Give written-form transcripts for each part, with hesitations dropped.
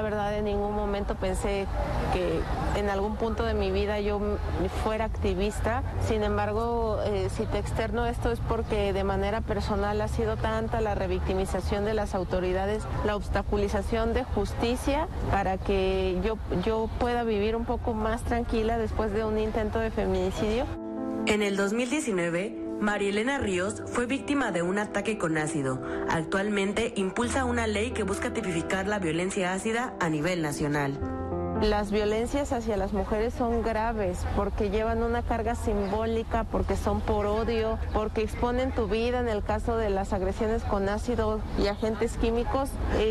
la verdad en ningún momento pensé que en algún punto de mi vida yo fuera activista. Sin embargo, si te externo esto es porque de manera personal ha sido tanta la revictimización de las autoridades, la obstaculización de justicia para que yo pueda vivir un poco más tranquila después de un intento de feminicidio. En el 2019, María Elena Ríos fue víctima de un ataque con ácido. Actualmente impulsa una ley que busca tipificar la violencia ácida a nivel nacional. Las violencias hacia las mujeres son graves porque llevan una carga simbólica, porque son por odio, porque exponen tu vida. En el caso de las agresiones con ácido y agentes químicos,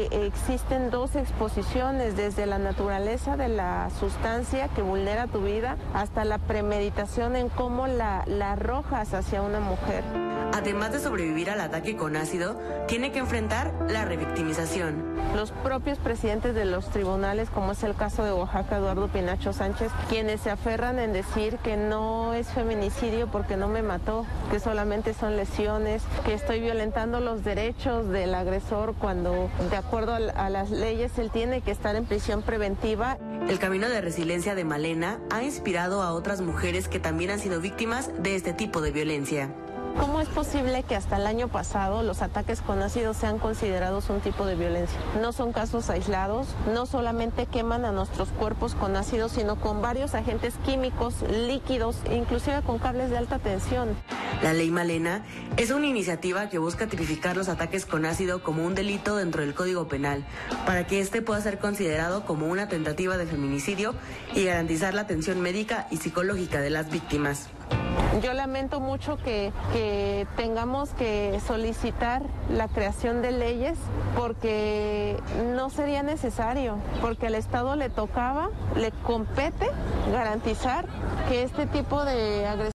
existen dos exposiciones, desde la naturaleza de la sustancia que vulnera tu vida hasta la premeditación en cómo la arrojas hacia una mujer. Además de sobrevivir al ataque con ácido, tiene que enfrentar la revictimización. Los propios presidentes de los tribunales, como es el caso de Oaxaca, Eduardo Pinacho Sánchez, quienes se aferran en decir que no es feminicidio porque no me mató, que solamente son lesiones, que estoy violentando los derechos del agresor cuando, de acuerdo a las leyes, él tiene que estar en prisión preventiva. El camino de resiliencia de Malena ha inspirado a otras mujeres que también han sido víctimas de este tipo de violencia. ¿Cómo es posible que hasta el año pasado los ataques con ácido sean considerados un tipo de violencia? No son casos aislados, no solamente queman a nuestros cuerpos con ácido, sino con varios agentes químicos, líquidos, inclusive con cables de alta tensión. La Ley Malena es una iniciativa que busca tipificar los ataques con ácido como un delito dentro del Código Penal, para que este pueda ser considerado como una tentativa de feminicidio y garantizar la atención médica y psicológica de las víctimas. Yo lamento mucho que tengamos que solicitar la creación de leyes porque no sería necesario, porque al Estado le compete garantizar que este tipo de agresiones